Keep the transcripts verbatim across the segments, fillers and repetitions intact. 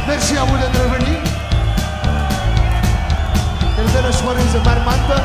Merci à vous d'être venus. Quelle belle soirée de Marmande.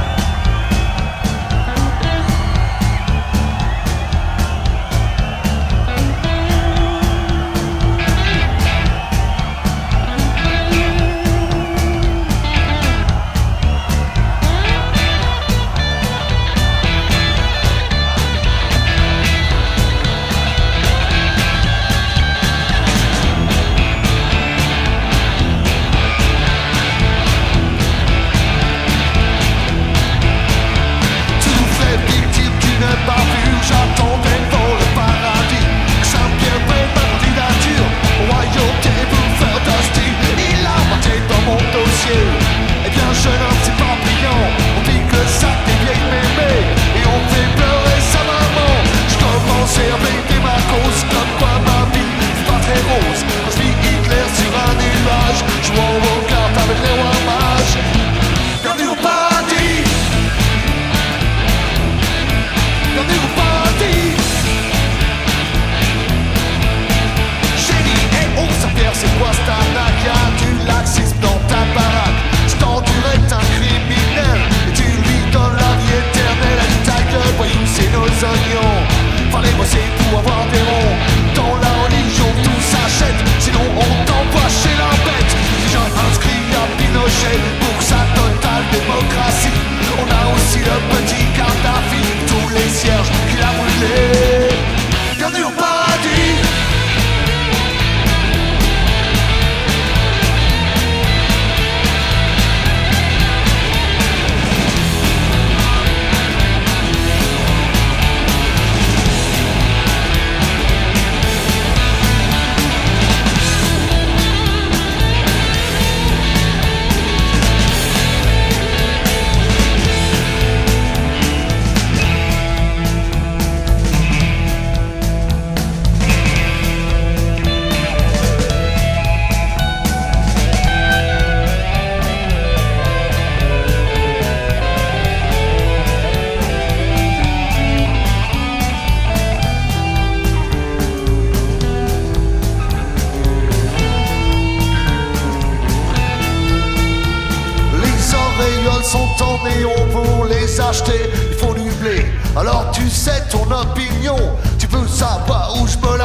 Fallait bosser pour avoir des ronds. Dans la religion tout s'achète, sinon on t'envoie chez la bête. Déjà inscrit à Pinochet pour sa totale démocratie. On a aussi le petit Kadhafi, tous les cierges qu'il a brûlés. Bienvenue au paradis. Sont en néon pour les acheter, il faut du blé. Alors tu sais ton opinion, tu veux savoir où je me